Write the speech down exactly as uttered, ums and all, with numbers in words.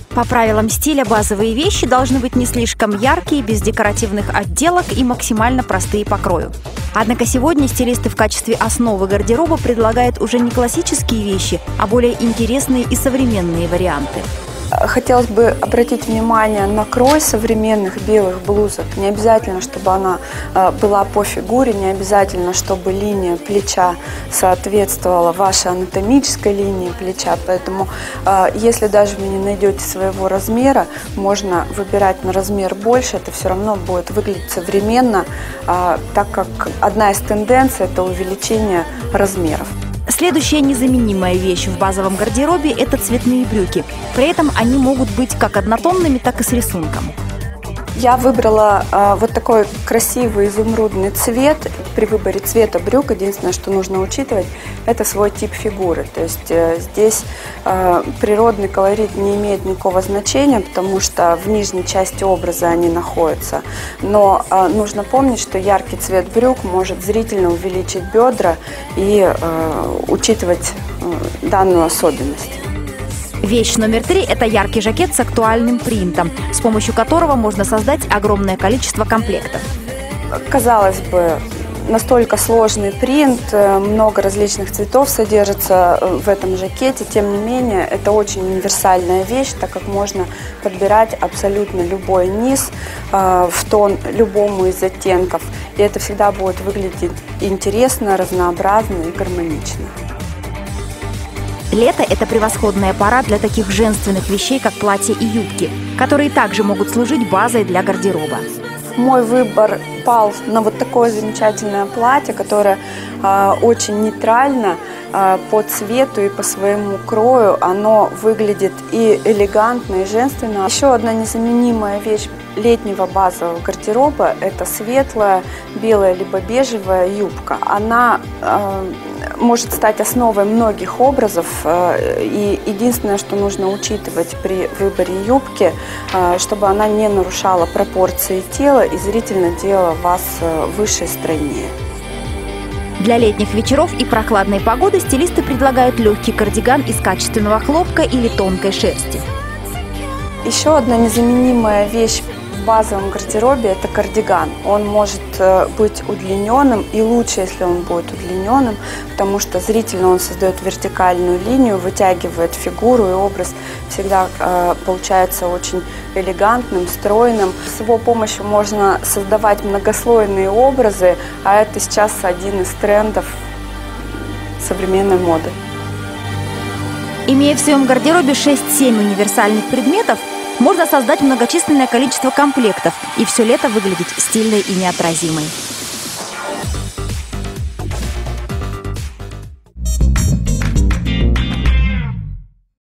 По правилам стиля базовые вещи должны быть не слишком яркие, без декоративных отделок и максимально простые по крою. Однако сегодня стилисты в качестве основы гардероба предлагают уже не классические вещи, а более интересные и современные варианты. Хотелось бы обратить внимание на крой современных белых блузок. Не обязательно, чтобы она была по фигуре, не обязательно, чтобы линия плеча соответствовала вашей анатомической линии плеча. Поэтому, если даже вы не найдете своего размера, можно выбирать на размер больше. Это все равно будет выглядеть современно, так как одна из тенденций – это увеличение размеров. Следующая незаменимая вещь в базовом гардеробе – это цветные брюки. При этом они могут быть как однотонными, так и с рисунком. Я выбрала э, вот такой красивый изумрудный цвет. При выборе цвета брюк единственное, что нужно учитывать, это свой тип фигуры. То есть э, здесь э, природный колорит не имеет никакого значения, потому что в нижней части образа они находятся. Но э, нужно помнить, что яркий цвет брюк может зрительно увеличить бедра и э, учитывать э, данную особенность. Вещь номер три – это яркий жакет с актуальным принтом, с помощью которого можно создать огромное количество комплектов. Казалось бы, настолько сложный принт, много различных цветов содержится в этом жакете. Тем не менее, это очень универсальная вещь, так как можно подбирать абсолютно любой низ в тон любому из оттенков. И это всегда будет выглядеть интересно, разнообразно и гармонично. Лето – это превосходная пора для таких женственных вещей, как платья и юбки, которые также могут служить базой для гардероба. Мой выбор пал на вот такое замечательное платье, которое э, очень нейтрально э, по цвету и по своему крою. Оно выглядит и элегантно, и женственно. Еще одна незаменимая вещь летнего базового гардероба – это светлая, белая либо бежевая юбка. Она э, может стать основой многих образов, э, и единственное, что нужно учитывать при выборе юбки, э, чтобы она не нарушала пропорции тела и зрительно делала вас э, выше и стройнее. Для летних вечеров и прохладной погоды стилисты предлагают легкий кардиган из качественного хлопка или тонкой шерсти. Еще одна незаменимая вещь в базовом гардеробе – это кардиган. Он может быть удлиненным, и лучше, если он будет удлиненным, потому что зрительно он создает вертикальную линию, вытягивает фигуру, и образ всегда э, получается очень элегантным, стройным. С его помощью можно создавать многослойные образы, а это сейчас один из трендов современной моды. Имея в своем гардеробе шесть-семь универсальных предметов, можно создать многочисленное количество комплектов и все лето выглядеть стильной и неотразимой.